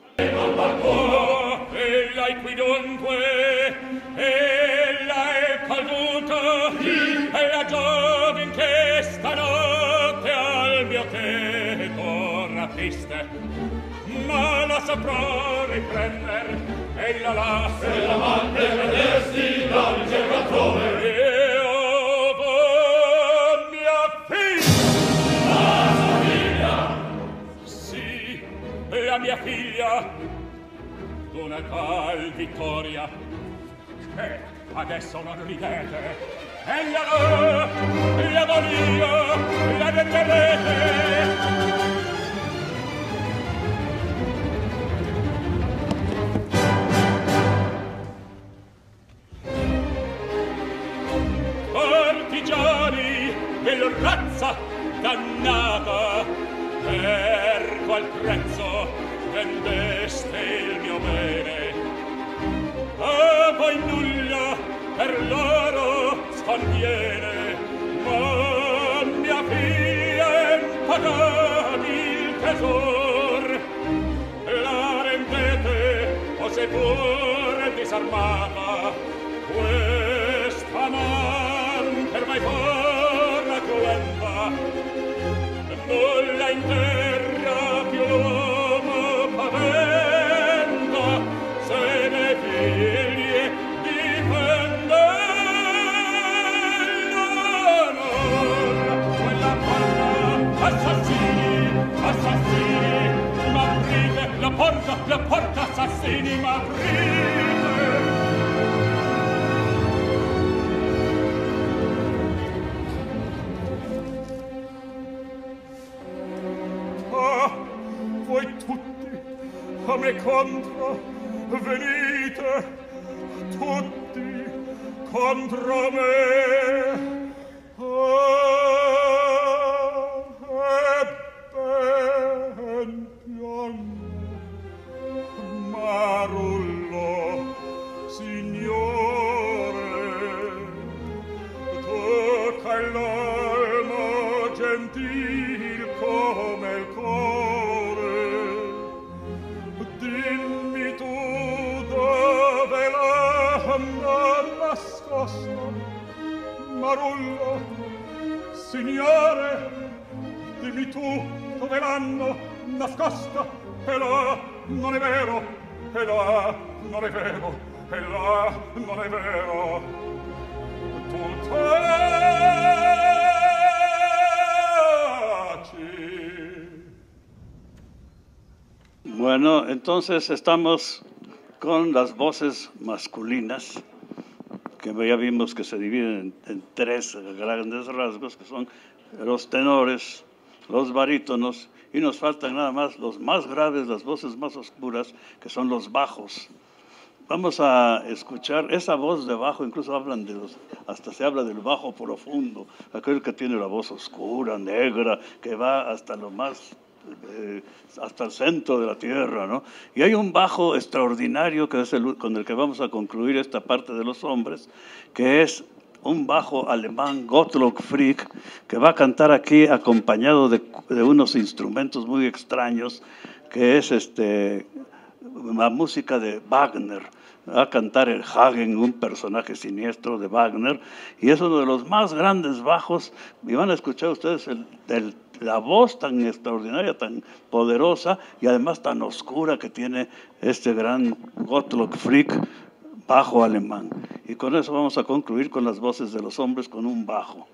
Ella è qui dunque, ella è caduta, è la giovin che stanotte al mio teto rapiste, ma la saprò riprender, ella lasse l'amante vedersi dal giocatore. Io vo mia figlia, la sua figlia, sì, la mia figlia, d'una tal vittoria, che adesso non ridete, ella no, la voglio, la deterrete. Partigiani, che razza dannata, per qual prezzo vendeste il mio bene? A voi nulla per loro sconviene, ma mia figlia impagati il tesor. La rendete o se pur di disarmata, questa man per mai farla cruenta, nulla in terra più l'uomo paventa, se ne figli difende l'onor. Quella porta, assassini, m'aprite, la porta, assassini, m'aprite. Voi tutti a me contro venite, tutti contro me. E ben piango, Marullo, signore, tocca l'alma gentil come il cuore. Dimmi tu dove l'hanno nascosta, Marullo, signore, dimmi tu dove l'hanno nascosta. E là non è vero, e là non è vero, e là non è vero. Tu taci. Bueno, entonces estamos con las voces masculinas, que ya vimos que se dividen en tres grandes rasgos, que son los tenores, los barítonos, y nos faltan nada más los más graves, las voces más oscuras, que son los bajos. Vamos a escuchar esa voz de bajo, incluso hablan de hasta se habla del bajo profundo, aquel que tiene la voz oscura, negra, que va hasta lo más, hasta el centro de la tierra, ¿no? Y hay un bajo extraordinario que es con el que vamos a concluir esta parte de los hombres, que es un bajo alemán, Gottlob Fricke, que va a cantar aquí acompañado de unos instrumentos muy extraños, que es la música de Wagner. Va a cantar el Hagen, un personaje siniestro de Wagner, y es uno de los más grandes bajos, y van a escuchar ustedes la voz tan extraordinaria, tan poderosa, y además tan oscura que tiene este gran Gottlob Fricke, bajo alemán. Y con eso vamos a concluir con las voces de los hombres con un bajo.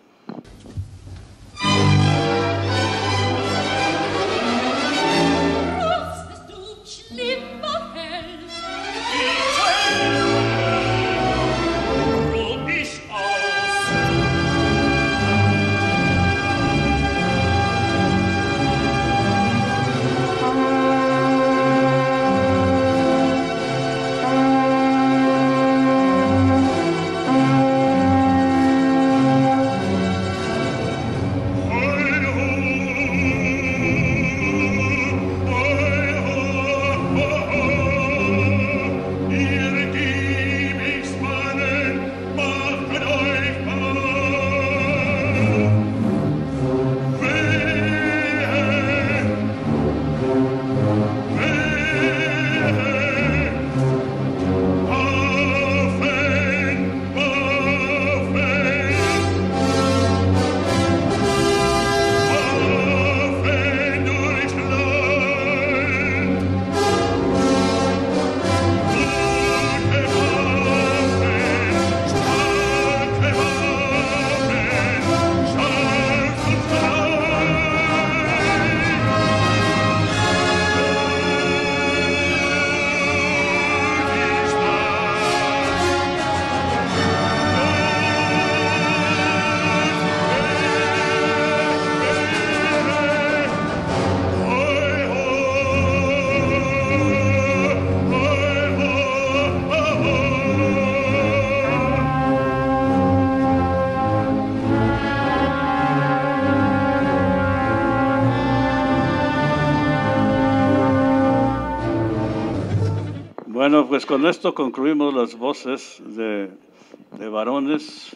Bueno, pues con esto concluimos las voces de varones.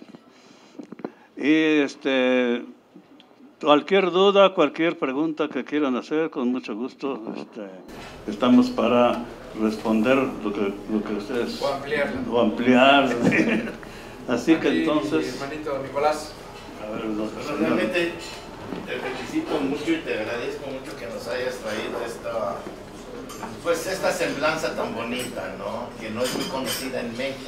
Y cualquier duda, cualquier pregunta que quieran hacer, con mucho gusto estamos para responder lo que ustedes... O ampliarla. O ampliar. Así que entonces... Hermanito Nicolás. A ver, doctor. Realmente te felicito mucho y te agradezco mucho que nos hayas traído esta semblanza tan bonita, ¿no? Que no es muy conocida en México.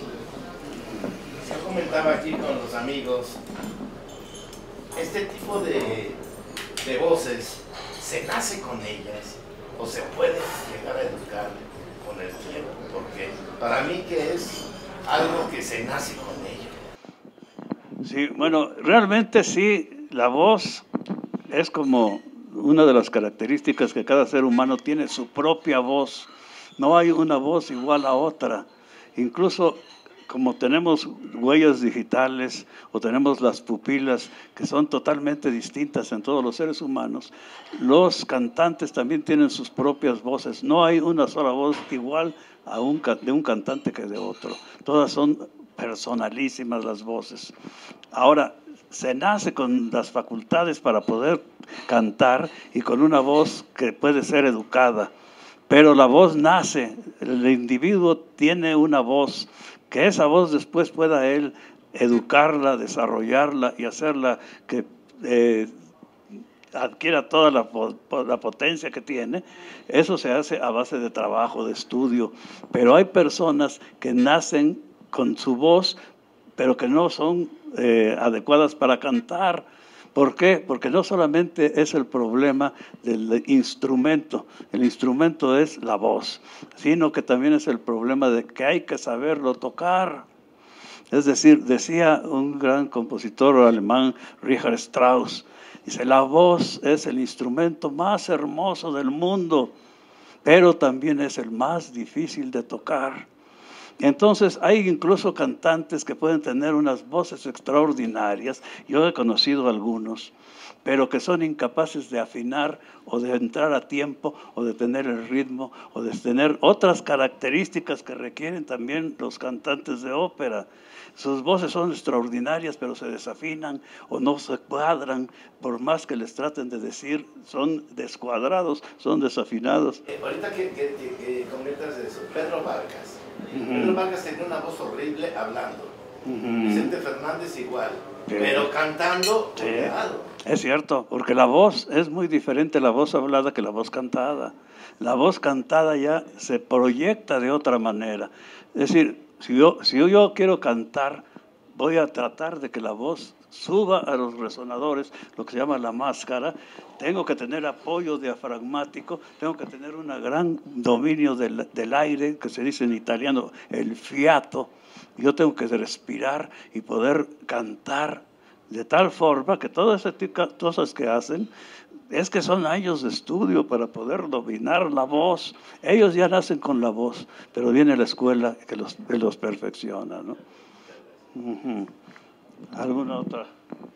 Yo comentaba aquí con los amigos, este tipo de voces, ¿se nace con ellas o se puede llegar a educar con el tiempo? Porque para mí que es algo que se nace con ello. Sí, bueno, realmente sí, la voz es como una de las características que cada ser humano tiene, su propia voz. No hay una voz igual a otra. Incluso como tenemos huellas digitales o tenemos las pupilas que son totalmente distintas en todos los seres humanos, los cantantes también tienen sus propias voces. No hay una sola voz igual de un cantante que de otro. Todas son personalísimas las voces. Ahora, se nace con las facultades para poder cantar y con una voz que puede ser educada. Pero la voz nace, el individuo tiene una voz, que esa voz después pueda él educarla, desarrollarla y hacerla que adquiera toda la potencia que tiene. Eso se hace a base de trabajo, de estudio. Pero hay personas que nacen con su voz, pero que no son adecuadas para cantar. ¿Por qué? Porque no solamente es el problema del instrumento, el instrumento es la voz, sino que también es el problema de que hay que saberlo tocar. Es decir, decía un gran compositor alemán, Richard Strauss, dice, la voz es el instrumento más hermoso del mundo, pero también es el más difícil de tocar. Entonces hay incluso cantantes que pueden tener unas voces extraordinarias, yo he conocido algunos, pero que son incapaces de afinar o de entrar a tiempo o de tener el ritmo o de tener otras características que requieren también los cantantes de ópera. Sus voces son extraordinarias, pero se desafinan o no se cuadran, por más que les traten de decir, son descuadrados, son desafinados. Ahorita que comentas eso, Pedro Vargas. Pedro Vargas tenía una voz horrible hablando. Vicente Fernández igual, pero cantando, claro. Es cierto, porque la voz es muy diferente, la voz hablada que la voz cantada. La voz cantada ya se proyecta de otra manera. Es decir, si yo quiero cantar, voy a tratar de que la voz suba a los resonadores, lo que se llama la máscara. Tengo que tener apoyo diafragmático, tengo que tener un gran dominio del aire, que se dice en italiano el fiato. Yo tengo que respirar y poder cantar de tal forma que todas esas cosas que hacen es que son años de estudio para poder dominar la voz. Ellos ya nacen con la voz, pero viene la escuela que los perfecciona, ¿no? ¿Alguna otra?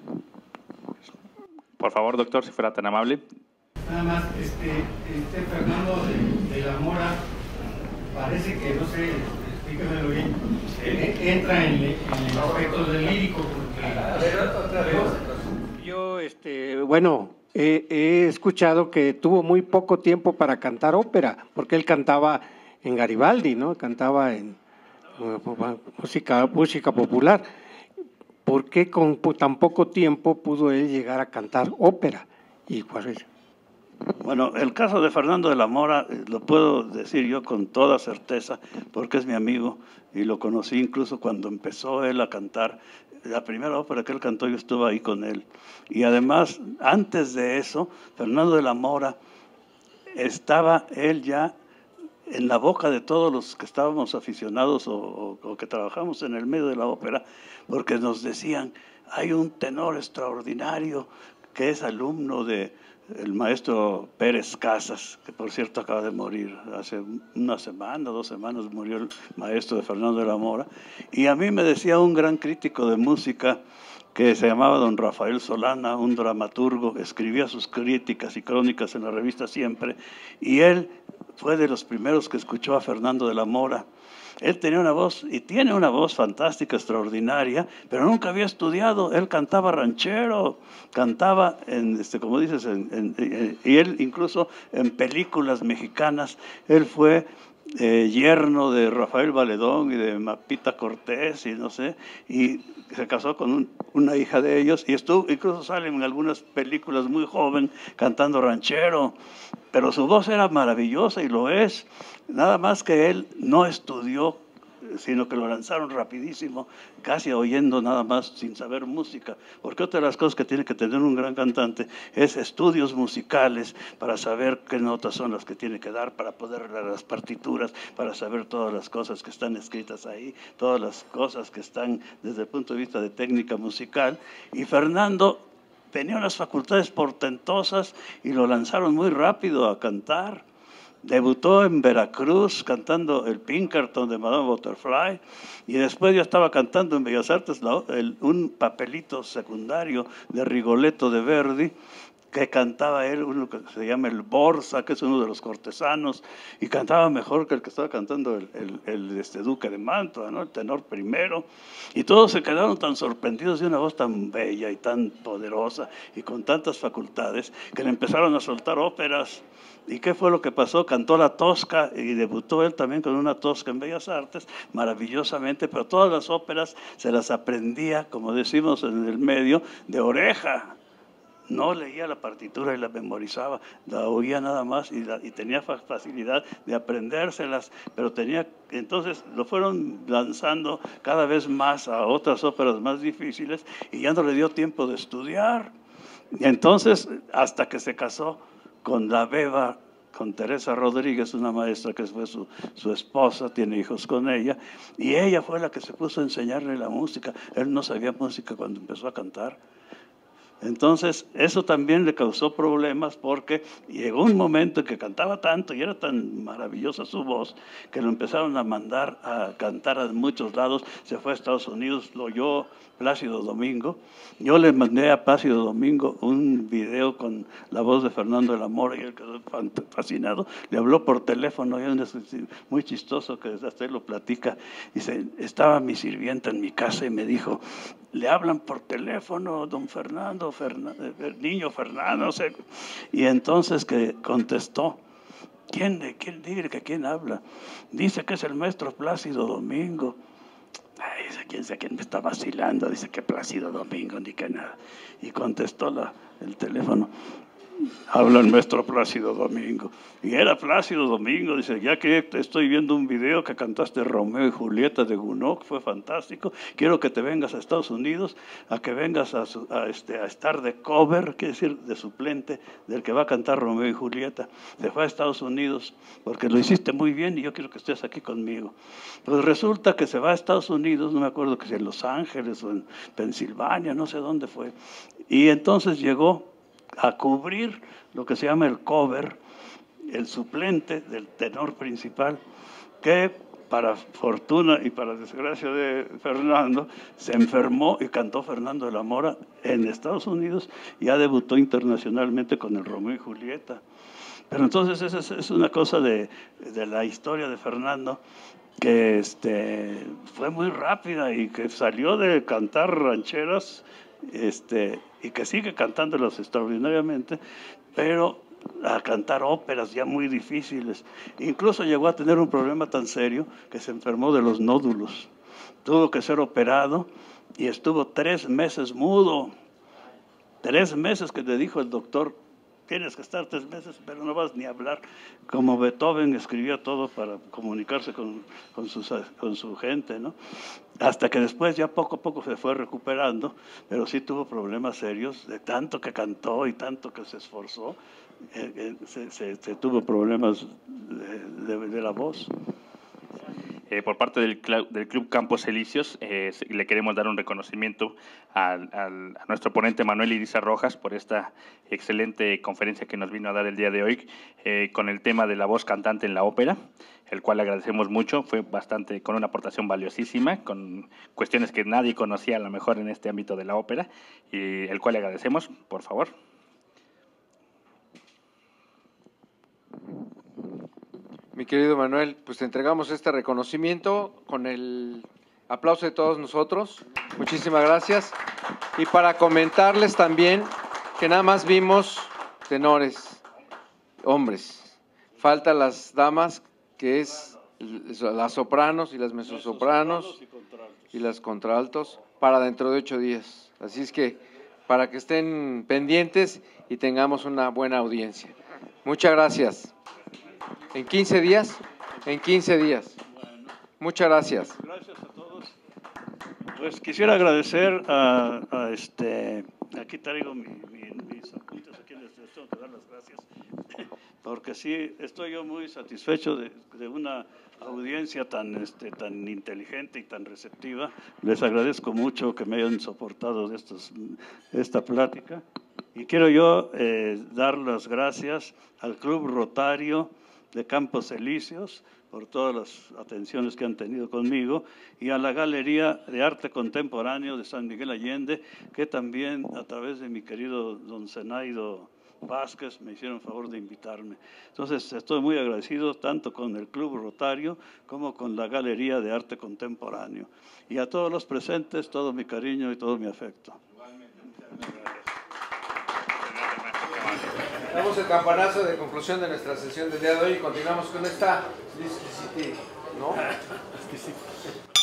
Por favor, doctor, si fuera tan amable. Nada más, Fernando de la Mora, parece que, no sé, explíquemelo bien, entra en el aspecto del lírico. Yo, bueno, he escuchado que tuvo muy poco tiempo para cantar ópera, porque él cantaba en Garibaldi, ¿no? Cantaba en música popular. ¿Por qué con tan poco tiempo pudo él llegar a cantar ópera? ¿Y cuál es? Bueno, el caso de Fernando de la Mora lo puedo decir yo con toda certeza, porque es mi amigo y lo conocí incluso cuando empezó él a cantar. La primera ópera que él cantó, yo estuve ahí con él. Y además, antes de eso, Fernando de la Mora estaba él ya en la boca de todos los que estábamos aficionados o que trabajamos en el medio de la ópera, porque nos decían, hay un tenor extraordinario que es alumno del maestro Pérez Casas, que por cierto acaba de morir, hace una semana, 2 semanas murió el maestro de Fernando de la Mora, y a mí me decía un gran crítico de música que se llamaba don Rafael Solana, un dramaturgo, escribía sus críticas y crónicas en la revista Siempre, y él fue de los primeros que escuchó a Fernando de la Mora. Él tenía una voz, y tiene una voz fantástica, extraordinaria, pero nunca había estudiado. Él cantaba ranchero, cantaba, como dices, y él incluso en películas mexicanas, él fue yerno de Rafael Valedón y de Mapita Cortés y no sé, y se casó con una hija de ellos y incluso sale en algunas películas muy joven cantando ranchero, pero su voz era maravillosa y lo es, nada más que él no estudió, sino que lo lanzaron rapidísimo, casi oyendo nada más, sin saber música, porque otra de las cosas que tiene que tener un gran cantante es estudios musicales para saber qué notas son las que tiene que dar, para poder leer las partituras, para saber todas las cosas que están escritas ahí, todas las cosas que están desde el punto de vista de técnica musical, y Fernando tenía unas facultades portentosas y lo lanzaron muy rápido a cantar. Debutó en Veracruz cantando el Pinkerton de Madame Butterfly y después ya estaba cantando en Bellas Artes un papelito secundario de Rigoletto de Verdi, que cantaba él, uno que se llama el Borsa, que es uno de los cortesanos, y cantaba mejor que el que estaba cantando el duque de Mantua, ¿no? El tenor primero, y todos se quedaron tan sorprendidos de una voz tan bella y tan poderosa y con tantas facultades que le empezaron a soltar óperas. ¿Y qué fue lo que pasó? Cantó la Tosca y debutó él también con una Tosca en Bellas Artes, maravillosamente, pero todas las óperas se las aprendía, como decimos en el medio, de oreja. No leía la partitura y la memorizaba, la oía nada más y tenía facilidad de aprendérselas, pero entonces lo fueron lanzando cada vez más a otras óperas más difíciles y ya no le dio tiempo de estudiar. Y entonces, hasta que se casó con la Beba, con Teresa Rodríguez, una maestra que fue su esposa, tiene hijos con ella, y ella fue la que se puso a enseñarle la música. Él no sabía música cuando empezó a cantar. Entonces, eso también le causó problemas porque llegó un momento en que cantaba tanto y era tan maravillosa su voz que lo empezaron a mandar a cantar a muchos lados. Se fue a Estados Unidos, lo oyó Plácido Domingo. Yo le mandé a Plácido Domingo un video con la voz de Fernando de la Mora y él quedó fascinado. Le habló por teléfono, y es muy chistoso que hasta él lo platica. Dice, estaba mi sirvienta en mi casa y me dijo, le hablan por teléfono, don Fernando, niño Fernando, no sé. Y entonces que contestó, ¿quién habla? Dice que es el maestro Plácido Domingo. Ay, dice, ¿quién me está vacilando? Dice que Plácido Domingo, ni que nada. Y contestó el teléfono. Habla el maestro Plácido Domingo. Y era Plácido Domingo. Dice, ya que estoy viendo un video que cantaste Romeo y Julieta de Gounod, fue fantástico. Quiero que te vengas a Estados Unidos, a que vengas a estar de cover, quiere decir de suplente, del que va a cantar Romeo y Julieta. Se fue a Estados Unidos porque lo hiciste muy bien y yo quiero que estés aquí conmigo. Pues resulta que se va a Estados Unidos, no me acuerdo que si en Los Ángeles o en Pensilvania, no sé dónde fue. Y entonces llegó a cubrir lo que se llama el cover, el suplente del tenor principal, que para fortuna y para desgracia de Fernando, se enfermó y cantó Fernando de la Mora en Estados Unidos y ya debutó internacionalmente con el Romeo y Julieta. Pero entonces esa es una cosa de la historia de Fernando, que fue muy rápida y que salió de cantar rancheras y que sigue cantándolas extraordinariamente, pero a cantar óperas ya muy difíciles. Incluso llegó a tener un problema tan serio que se enfermó de los nódulos. Tuvo que ser operado y estuvo 3 meses mudo. 3 meses que le dijo el doctor, tienes que estar 3 meses, pero no vas ni a hablar. Como Beethoven escribía todo para comunicarse con su gente, ¿no? Hasta que después ya poco a poco se fue recuperando, pero sí tuvo problemas serios, de tanto que cantó y tanto que se esforzó, se tuvo problemas de la voz. Por parte del Club Campos Elíseos, le queremos dar un reconocimiento a nuestro ponente Manuel Iriza Rojas por esta excelente conferencia que nos vino a dar el día de hoy con el tema de la voz cantante en la ópera, el cual le agradecemos mucho. Fue con una aportación valiosísima, con cuestiones que nadie conocía a lo mejor en este ámbito de la ópera, y el cual le agradecemos, por favor. Mi querido Manuel, pues te entregamos este reconocimiento con el aplauso de todos nosotros. Muchísimas gracias. Y para comentarles también que nada más vimos tenores, hombres. Faltan las damas, que es las sopranos y las mezzosopranos y las contraltos para dentro de 8 días. Así es que para que estén pendientes y tengamos una buena audiencia. Muchas gracias. ¿En 15 días? En 15 días. Muchas gracias. Gracias a todos. Pues quisiera agradecer aquí traigo mis apuntes, aquí les tengo que dar las gracias, porque sí, estoy yo muy satisfecho de una audiencia tan inteligente y tan receptiva. Les agradezco mucho que me hayan soportado esta plática. Y quiero yo dar las gracias al Club Rotario de Campos Elíseos por todas las atenciones que han tenido conmigo, y a la Galería de Arte Contemporáneo de San Miguel Allende, que también a través de mi querido don Zenaido Vázquez me hicieron favor de invitarme. Entonces estoy muy agradecido tanto con el Club Rotario como con la Galería de Arte Contemporáneo. Y a todos los presentes, todo mi cariño y todo mi afecto. Damos el campanazo de conclusión de nuestra sesión del día de hoy y continuamos con esta... ¿no?